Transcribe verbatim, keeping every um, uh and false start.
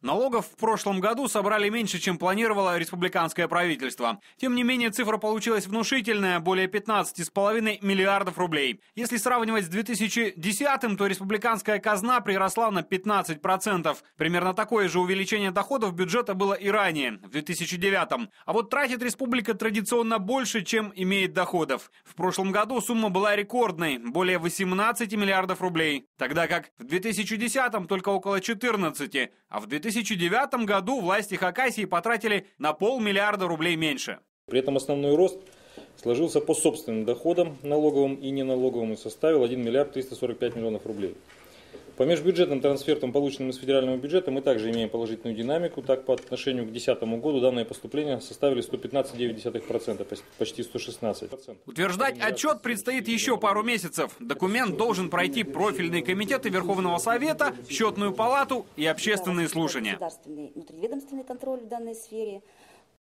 Налогов в прошлом году собрали меньше, чем планировало республиканское правительство. Тем не менее, цифра получилась внушительная – более пятнадцати с половиной миллиардов рублей. Если сравнивать с две тысячи десятым, то республиканская казна приросла на пятнадцать процентов. Примерно такое же увеличение доходов бюджета было и ранее, в две тысячи девятом. А вот тратит республика традиционно больше, чем имеет доходов. В прошлом году сумма была рекордной – более восемнадцати миллиардов рублей. Тогда как в две тысячи десятом только около четырнадцати, а в две тысячи девятом году власти Хакасии потратили на полмиллиарда рублей меньше. При этом основной рост сложился по собственным доходам, налоговым и неналоговым, и составил один миллиард триста сорок пять миллионов рублей. По межбюджетным трансфертам, полученным из федерального бюджета, мы также имеем положительную динамику. Так, по отношению к две тысячи десятому году данные поступления составили сто пятнадцать целых девять десятых процента, почти сто шестнадцать процентов. Утверждать отчет предстоит еще пару месяцев. Документ должен пройти профильные комитеты Верховного Совета, Счетную палату и общественные слушания. Государственный внутриведомственный контроль в данной сфере.